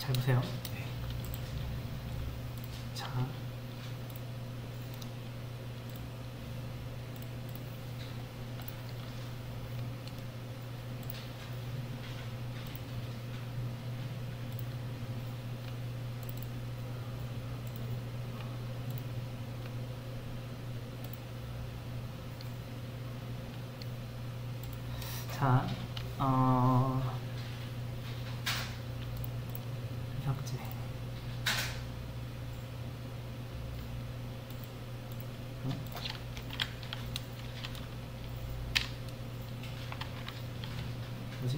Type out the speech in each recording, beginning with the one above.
잘 보세요. 자, 자, 삭제. 뭐지?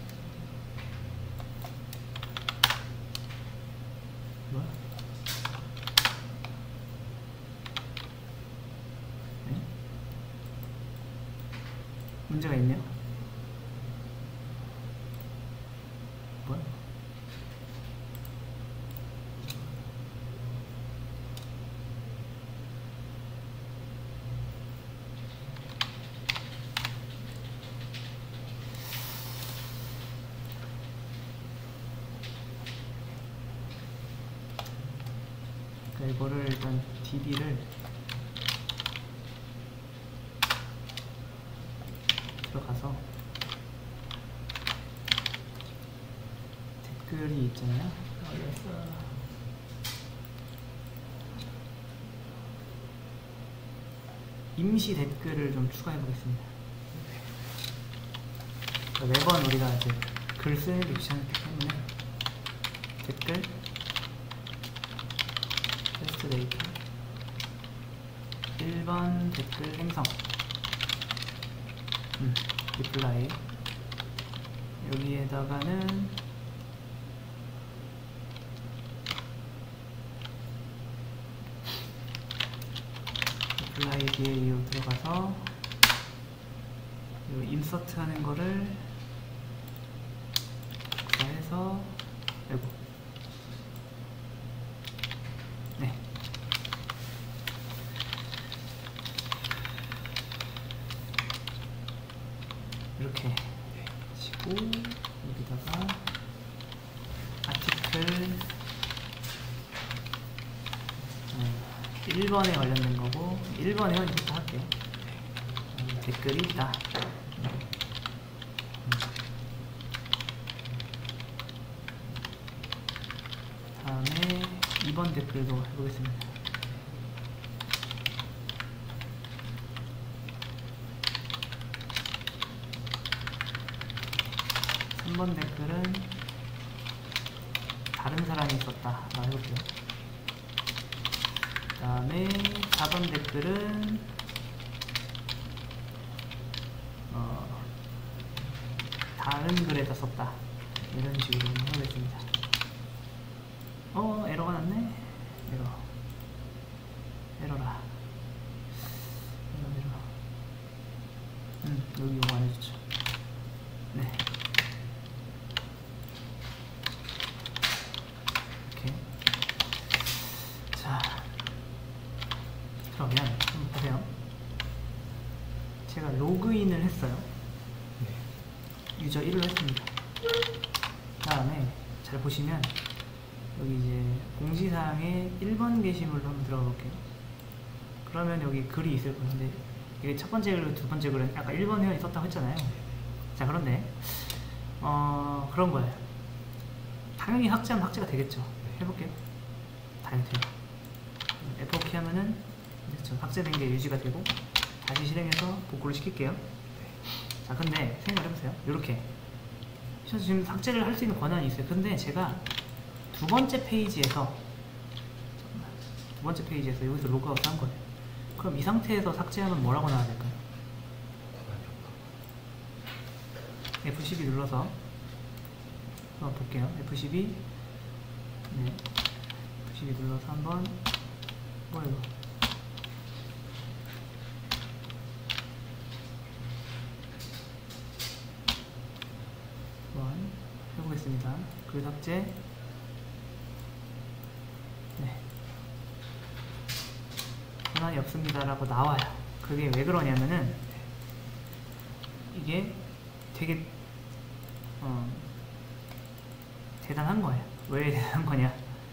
뭐야? 네? 문제가 있네요? 뭐야? 그러니까 이거를 일단 db를 들어가서 댓글이 있잖아요. 임시 댓글을 좀 추가해 보겠습니다. 매번 우리가 이제 글 쓰는 게 귀찮기 때문에 댓글 테스트 데이터 1번 댓글 생성 리플라이 여기에다가는 리플라이 DA로 들어가서 인서트 하는 거를 해서 아이고 네 이렇게 치고 여기다가 아티클 1번에 관련된 거고 1번 회원부터 할게요. 댓글이 있다. 다음에 2번 댓글도 해보겠습니다. 번 댓글은 다른 사람이 있었다 라고 해볼게요. 그 다음에 4번 댓글은 다른 글에다 썼다 이런 식으로 해보겠습니다. 에러가 났네. 에러라. 여기 이거 안 해주죠. 네. 이렇게. 자, 그러면 한번 보세요. 제가 로그인을 했어요. 유저 1로 했습니다. 그 다음에 잘 보시면 여기 이제 공지사항에 1번 게시물로 한번 들어가 볼게요. 그러면 여기 글이 있을 건데 이게 첫 번째 글, 두 번째 글은 아까 1번 회원이 썼다고 했잖아요. 자, 그런데 그런 거예요. 당연히 확제하면 확제가 되겠죠. 해볼게요. 당연히 돼요. F4키 하면은 확제된 게 유지가 되고 다시 실행해서 복구를 시킬게요. 자, 근데 생각해보세요. 이렇게 지금 삭제를 할 수 있는 권한이 있어요. 근데 제가 두 번째 페이지에서 여기서 로그아웃 한 거예요. 그럼 이 상태에서 삭제하면 뭐라고 나와야 될까요? F12 눌러서 한번 볼게요. F12 네, F12 눌러서 한번 뭐야 이거 한번 해보겠습니다. 글 삭제 네, 권한이 없습니다 라고 나와요. 그게 왜 그러냐면은 이게 되게 대단한 거예요. 왜 되는 거냐?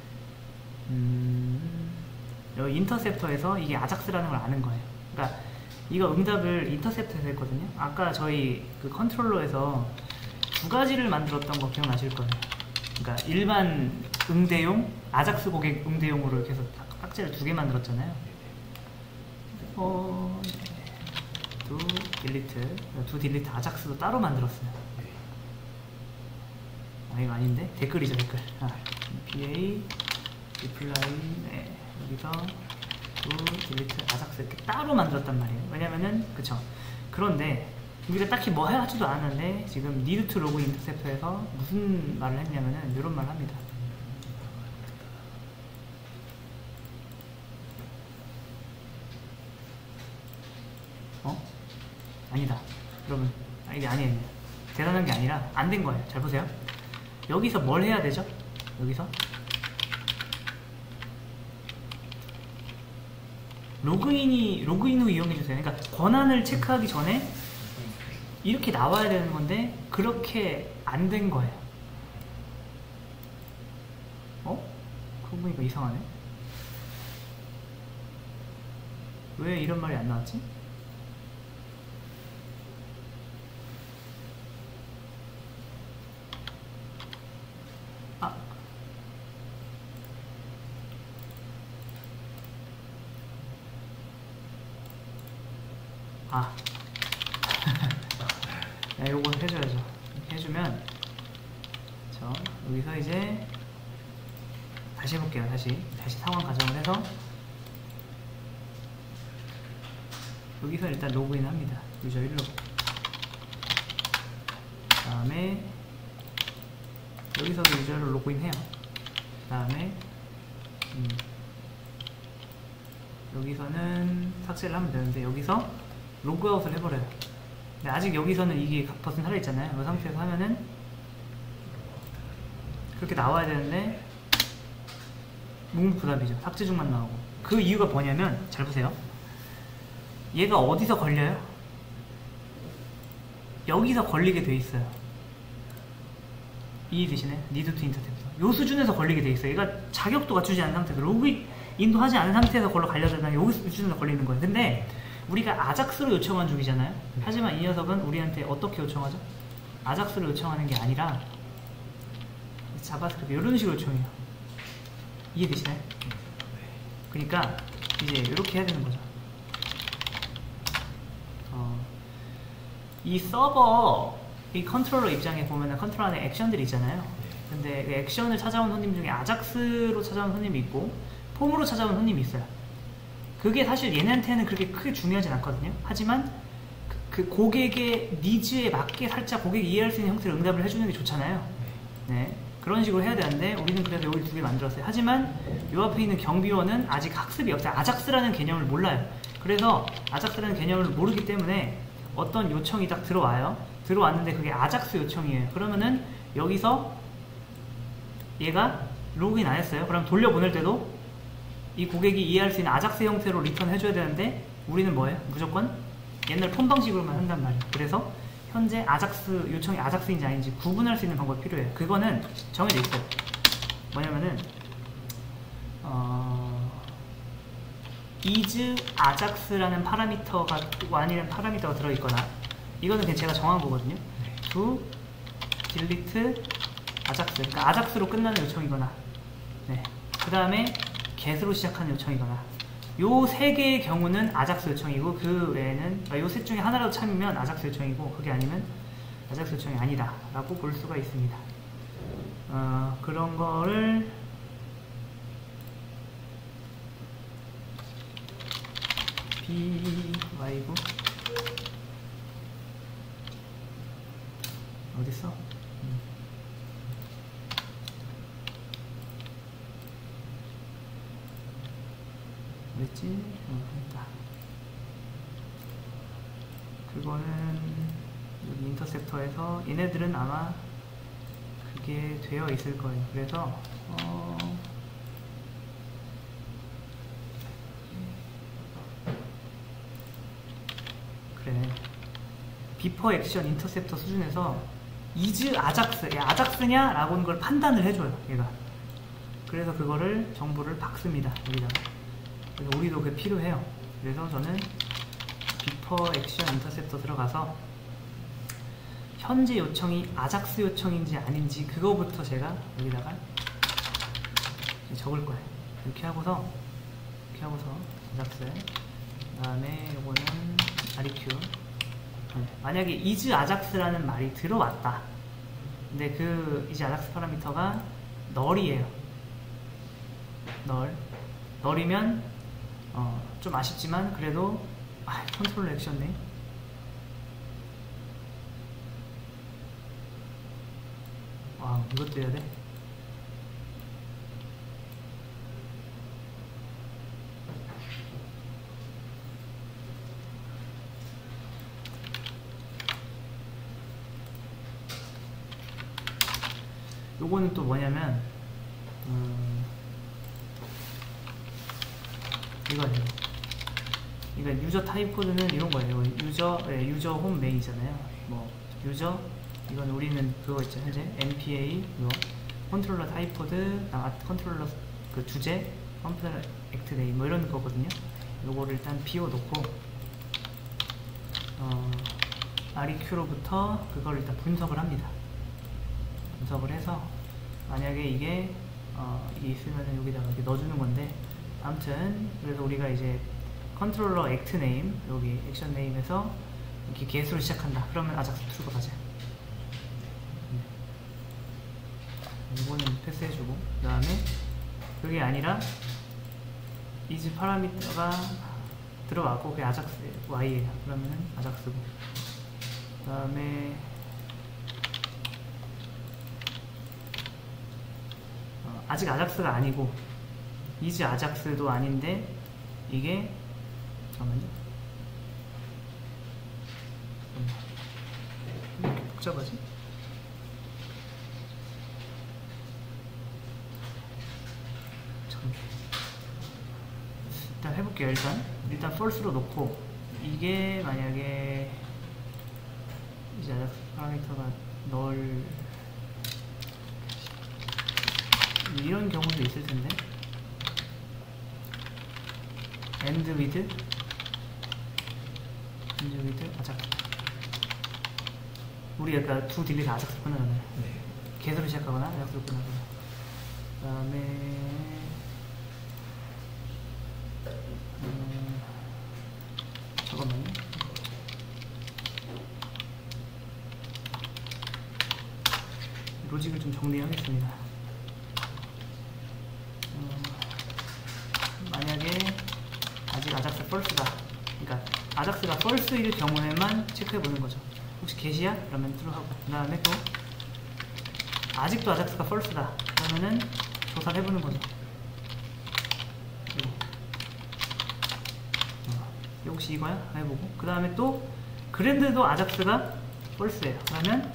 여기 인터셉터에서 이게 아작스라는 걸 아는 거예요. 그러니까 이거 응답을 인터셉터에서 했거든요. 아까 저희 그 컨트롤러에서 두 가지를 만들었던 거 기억나실 거예요. 그러니까 일반 응대용, 아작스 고객 응대용으로 이렇게 해서 삭제를 두 개 만들었잖아요. 두 딜리트 아작스도 따로 만들었어요. 아, 이거 아닌데? 댓글이죠, 댓글. PA 리플라이, 네, 여기서 딜리트 아작스 이렇게 따로 만들었단 말이에요. 왜냐면은 그쵸. 그런데 우리가 딱히 뭐 하지도 않았는데 지금 need to log 인터셉터에서 무슨 말을 했냐면은 이런 말을 합니다. 아니다. 여러분, 이게 아니에요. 대단한 게 아니라 안 된 거예요. 잘 보세요. 여기서 뭘 해야 되죠? 여기서 로그인 후 이용해주세요. 그러니까 권한을 체크하기 전에 이렇게 나와야 되는 건데 그렇게 안 된 거예요. 그거 보니까 이상하네. 왜 이런 말이 안 나왔지? 네, 요건 해줘야죠. 해주면 여기서 이제 다시 해볼게요. 다시 상황 가정을 해서 여기서 일단 로그인 합니다. 유저 1로. 그 다음에 여기서도 유저를 로그인 해요. 그 다음에 여기서는 삭제를 하면 되는데 여기서 로그아웃을 해버려요. 근데 아직 여기서는 이게 버튼 살아있잖아요. 이 상태에서 하면은 그렇게 나와야 되는데 묵묵부답이죠. 삭제 중만 나오고. 그 이유가 뭐냐면 잘 보세요. 얘가 어디서 걸려요? 여기서 걸리게 돼 있어요. 이해되시네? need to interceptor. 요 수준에서 걸리게 돼 있어요. 얘가 자격도 갖추지 않은 상태에서 로그인도 하지 않은 상태에서 걸로 갈려잖아요. 여기 수준에서 걸리는 거예요. 근데 우리가 아작스로 요청한 중이잖아요. 하지만 이 녀석은 우리한테 어떻게 요청하죠? 아작스로 요청하는 게 아니라 자바스크립트 이런 식으로 요청해요. 이해되시나요? 그러니까 이제 이렇게 해야 되는 거죠. 이 서버, 이 컨트롤러 입장에 보면은 컨트롤러 안에 액션들이 있잖아요. 근데 그 액션을 찾아온 손님 중에 아작스로 찾아온 손님이 있고 폼으로 찾아온 손님이 있어요. 그게 사실 얘네한테는 그렇게 크게 중요하진 않거든요. 하지만 그 고객의 니즈에 맞게 살짝 고객이 이해할 수 있는 형태로 응답을 해주는 게 좋잖아요. 네, 그런 식으로 해야 되는데 우리는 그래서 여기 두 개 만들었어요. 하지만 요 앞에 있는 경비원은 아직 학습이 없어요. 아작스라는 개념을 몰라요. 그래서 아작스라는 개념을 모르기 때문에 어떤 요청이 딱 들어와요. 들어왔는데 그게 아작스 요청이에요. 그러면은 여기서 얘가 로그인 안 했어요. 그럼 돌려보낼 때도 이 고객이 이해할 수 있는 아작스 형태로 리턴 해줘야 되는데 우리는 뭐예요? 무조건 옛날 폰 방식으로만 한단 말이에요. 그래서 현재 아작스 요청이 아작스인지 아닌지 구분할 수 있는 방법이 필요해요. 그거는 정해져 있어요. 뭐냐면은 is ajax라는 파라미터가 아니라는 파라미터가 들어있거나 이거는 그냥 제가 정한 거거든요. to delete ajax, 그러니까 아작스로 끝나는 요청이거나, 네, 그 다음에 get으로 시작하는 요청이거나, 요 세 개의 경우는 아작스 요청이고 그 외에는 요 셋 중에 하나라도 참으면 아작스 요청이고 그게 아니면 아작스 요청이 아니다 라고 볼 수가 있습니다. 그런 거를 by고 어딨어? 어딨지? 됐다. 그거는 여기 인터셉터에서 얘네들은 아마 그게 되어 있을 거예요. 그래서 그래, 비퍼 액션 인터셉터 수준에서 is 아작스, 아작스냐? 라고 하는 걸 판단을 해줘요. 얘가 그래서 그거를 정보를 박습니다. 여기다가. 그래서 우리도 그게 필요해요. 그래서 저는 비퍼 액션 인터셉터 들어가서 현재 요청이 아작스 요청인지 아닌지 그거부터 제가 여기다가 적을 거예요. 이렇게 하고서 아작스, 그 다음에 요거는 REQ. 만약에 is ajax라는 말이 들어왔다. 근데 그 is ajax 파라미터가 null이에요. null이면 좀 아쉽지만 그래도 컨트롤 액션네. 이것도 해야 돼. 요거는 또 뭐냐면 이거예요. 그러니까 유저 타입 코드는 이런 거예요. 유저 홈 메인이잖아요. 뭐 유저 이건 우리는 그거 있죠. 현재 npa 이거 컨트롤러 타입 코드, 컨트롤러 그 주제, 컨트롤러 액트 네임 뭐 이런 거거든요. 요거를 일단 비워놓고 REQ로부터 그걸 일단 분석을 합니다. 분석을 해서 만약에 이게 있으면 여기다가 이렇게 넣어주는 건데, 아무튼 그래서 우리가 이제 컨트롤러 액트 네임 여기 액션 네임에서 이렇게 개수를 시작한다. 그러면 아작스 트루가 가자. 이거는 패스해주고, 그 다음에 그게 아니라 is 파라미터가 들어왔고 그게 아작스 y예요. 그러면은 아작스고, 그 다음에 아직 아작스가 아니고 is 아작스도 아닌데 이게 잠깐만요. 왜 이렇게 복잡하지? 일단 해볼게요. 일단 false로 놓고, 이게 만약에 이제 아작스 파라미터가 null 이런 경우도 있을 텐데, end with 아작스. 우리 아까 두 딜리 다 아작스 끝나잖아요. 네. 개수로 시작하거나 아작스로 끝나거나. 그 다음에 잠깐만요. 로직을 좀 정리하겠습니다. 만약에 아직 아작스 false다. 그러니까 아작스가 false일 경우에만 체크해보는 거죠. 혹시 게시야? 그러면 true하고, 그 다음에 또 아직도 아작스가 false다. 그러면은 조사를 해보는 거죠. 혹시 이거야? 해보고, 그 다음에 또 그랜드도 아작스가 false예요. 그러면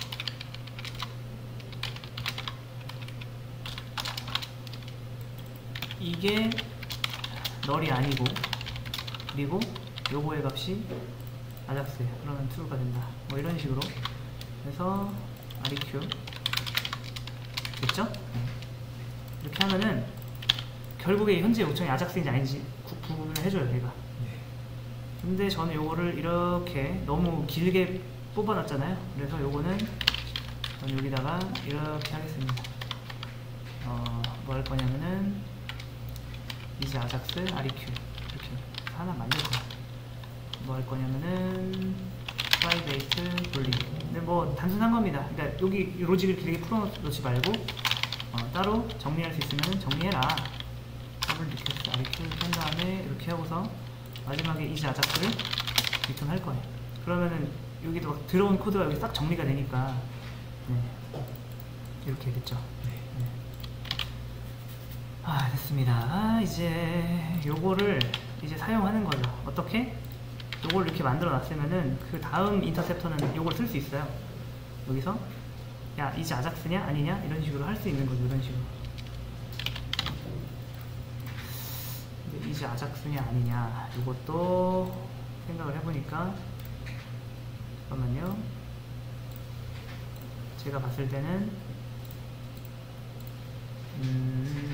이게 null이 아니고, 그리고 요거의 값이 아작스예요. 그러면 true가 된다. 뭐 이런 식으로 해서 REQ 됐죠? 이렇게 하면은 결국에 현재 요청이 아작스인지 아닌지 구분을 해줘요, 얘가. 근데 저는 요거를 이렇게 너무 길게 뽑아놨잖아요. 그래서 요거는 저는 여기다가 이렇게 하겠습니다. 뭐 할 거냐면은 is ajax REQ 이렇게 하나 만들 거야. 뭐 할 거냐면은 private 돌리기. 근데 뭐 단순한 겁니다. 그러니까 여기 로직을 길게 풀어놓지 말고 따로 정리할 수 있으면 정리해라. 더블 리퀘스트 REQ 한 다음에 이렇게 하고서 마지막에 is ajax를 리턴할 거예요. 그러면은 여기도 막 들어온 코드가 여기 싹 정리가 되니까, 네. 이렇게 됐죠. 됐습니다. 이제 요거를 이제 사용하는 거죠. 어떻게? 요걸 이렇게 만들어 놨으면은 그 다음 인터셉터는 요걸 쓸 수 있어요. 여기서 야, 이제 아작스냐 아니냐 이런 식으로 할 수 있는 거죠. 이런 식으로. 근데 이제 아작스냐 아니냐 요것도 생각을 해보니까, 잠깐만요. 제가 봤을 때는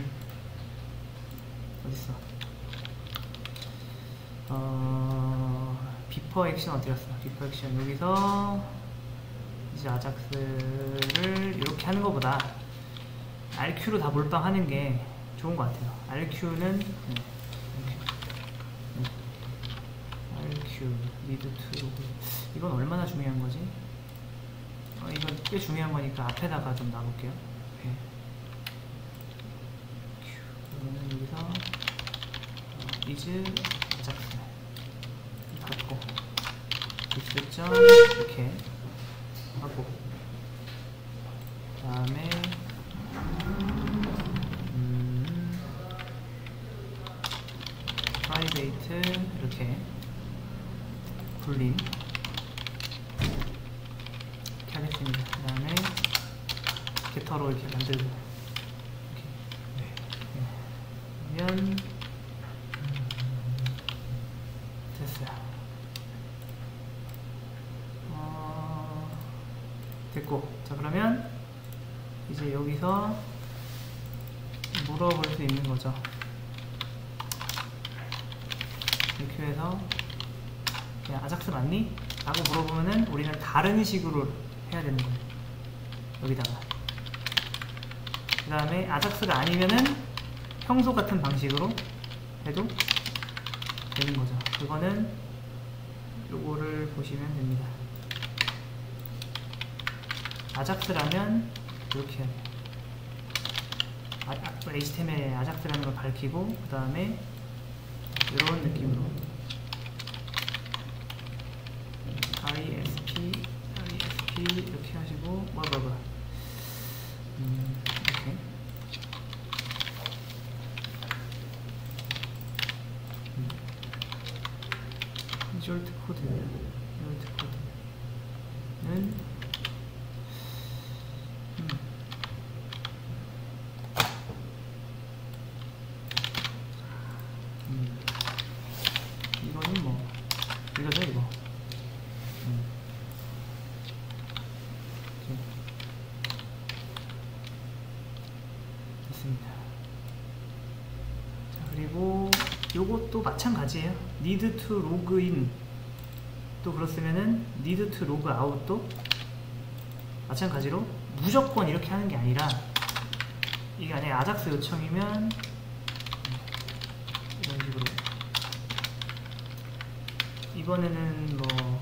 어딨어? 비퍼 액션 어디 갔어? 비퍼 액션 여기서 이제 아작스를 이렇게 하는 것보다 RQ로 다 몰빵하는 게 좋은 것 같아요. RQ는 RQ 리드 투 이건 얼마나 중요한 거지? 이건 꽤 중요한 거니까 앞에다가 좀 놔볼게요. 그러면 여기서 is 아작스 닫고 빅스점 이렇게 하고 그 다음에 프라이베이트 이렇게 굴림 이렇게 하겠습니다. 그 다음에 게터로 이렇게 만들고 이렇게. 그러면 됐어요. 됐고, 자 그러면 이제 여기서 물어볼 수 있는 거죠. 이렇게 해서 그냥 아작스 맞니? 라고 물어보면은 우리는 다른 식으로 해야 되는 거예요. 여기다가 그 다음에 아작스가 아니면은 평소 같은 방식으로 해도 되는 거죠. 그거는 요거를 보시면 됩니다. 아작스라면 이렇게 해야 돼요. HTML에 아작스라는 걸 밝히고 그 다음에 이런 느낌으로 ISP 이렇게 하시고 이렇게 리졸트 코드는 이거는 뭐 이거죠 이거. 됐습니다. 자 그리고 요것도 마찬가지예요. need to log in 또 그렇으면은 need to log out도 마찬가지로 무조건 이렇게 하는 게 아니라 이게 안에 아작스 요청이면 이런 식으로 이번에는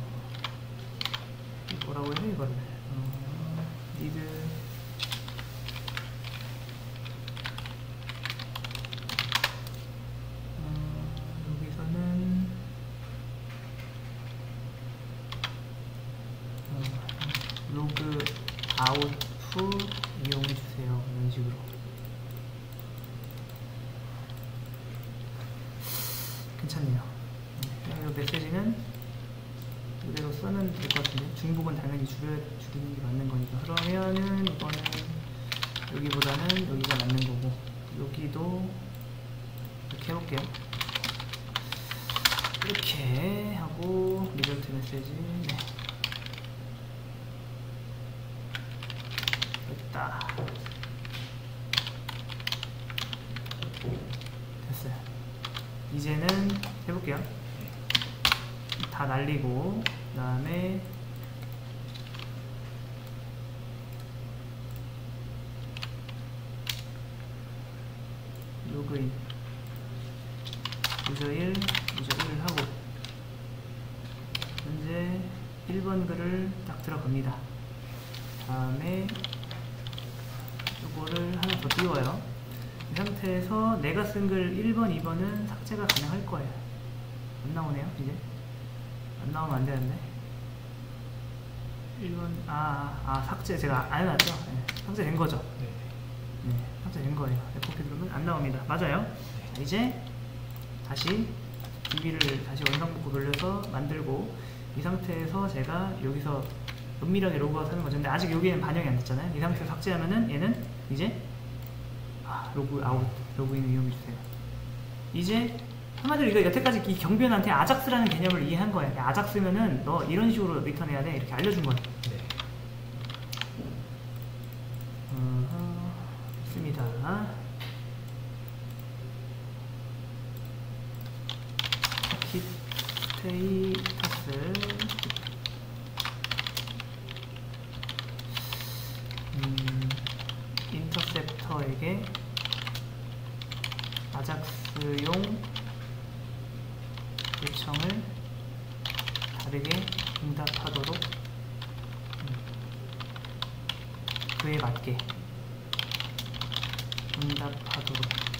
뭐라고 해요 이거를 need 여기서는 로그 아웃 후 이용해주세요 이런 식으로. 괜찮네요. 이 메시지는 이대로 쓰면 될 것 같은데 중복은 당연히 줄이는 게 맞는 거니까. 그러면은 이거는 여기보다는 여기가 맞는 거고 여기도 이렇게 해볼게요. 이렇게 하고 리절트 메시지 됐다. 됐어요. 이제는 해볼게요. 다 날리고 그 다음에 로그인 유저 1 하고 현재 1번 글을 딱 들어갑니다. 다음에 요거를 하나 더 띄워요. 이 상태에서 내가 쓴 글 1번, 2번은 삭제가 가능할 거예요. 안 나오네요, 이제. 안 나오면 안 되는데. 1번, 삭제 제가 안 해놨죠? 네, 삭제된 거죠? 네, 삭제된 거예요. FOP 누르면 안 나옵니다. 맞아요? 자, 이제 다시 DB를 다시 원상복구 돌려서 만들고 이 상태에서 제가 여기서 은밀하게 로그아웃 하는 거죠. 근데 아직 여기에는 반영이 안 됐잖아요. 이 상태에서 삭제하면은 얘는 이제 로그아웃, 로그인을 이용해주세요. 이제 한마디로 이거 여태까지 이 경비원한테 아작스라는 개념을 이해한 거예요. 아작스면은 너 이런 식으로 리턴해야 돼 이렇게 알려준 거예요. 됐습니다. 스테이터스 인터셉터에게 아작스용 요청을 다르게 응답하도록 그에 맞게 응답하도록